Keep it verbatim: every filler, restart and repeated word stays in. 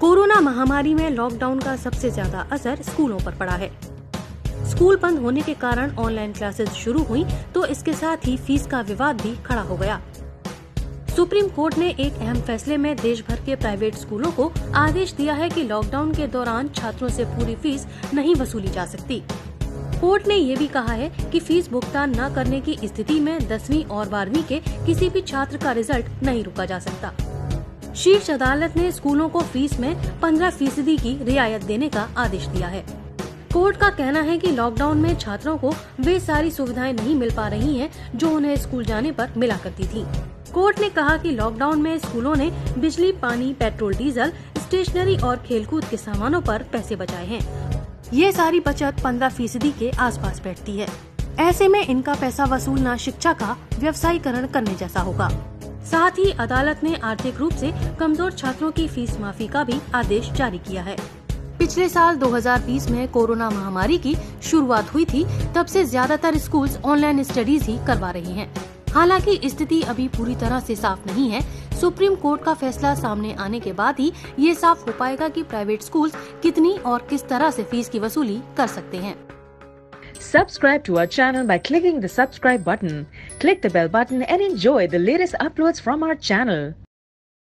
Corona महामारी में lockdown का सबसे ज्यादा असर स्कूलों पर पड़ा है। स्कूल बंद होने के कारण ऑनलाइन क्लासेस शुरू हुई तो इसके साथ ही फीस का विवाद भी खड़ा हो गया। सुप्रीम कोर्ट ने एक अहम फैसले में देश भर के प्राइवेट स्कूलों को आदेश दिया है कि लॉकडाउन के दौरान छात्रों से पूरी फीस नहीं वसूली जा सकती। कोर्ट ने ये भी कहा है कि फीस भुगतान न करने की स्थिति में दसवीं और बारहवीं के किसी भी छात्र का रिजल्ट नहीं रोका जा सकता। शीर्ष अदालत ने स्कूलों को फीस में पंद्रह फीसदी की रियायत देने का आदेश दिया है। कोर्ट का कहना है कि लॉकडाउन में छात्रों को वे सारी सुविधाएं नहीं मिल पा रही हैं जो उन्हें स्कूल जाने पर मिला करती थी। कोर्ट ने कहा कि लॉकडाउन में स्कूलों ने बिजली, पानी, पेट्रोल, डीजल, स्टेशनरी और खेलकूद के सामानों पर पैसे बचाए हैं। ये सारी बचत पंद्रह फीसदी के आसपास बैठती है। ऐसे में इनका पैसा वसूलना शिक्षा का व्यवसायीकरण करने जैसा होगा। साथ ही अदालत ने आर्थिक रूप से कमजोर छात्रों की फीस माफी का भी आदेश जारी किया है। पिछले साल दो हज़ार बीस में कोरोना महामारी की शुरुआत हुई थी, तब से ज्यादातर स्कूल्स ऑनलाइन स्टडीज ही करवा रही हैं। हालांकि स्थिति अभी पूरी तरह से साफ नहीं है। सुप्रीम कोर्ट का फैसला सामने आने के बाद ही ये साफ हो पाएगा कि प्राइवेट स्कूल्स कितनी और किस तरह से फीस की वसूली कर सकते हैं। Subscribe to our channel by clicking the subscribe button. Click the bell button and enjoy the latest uploads from our channel.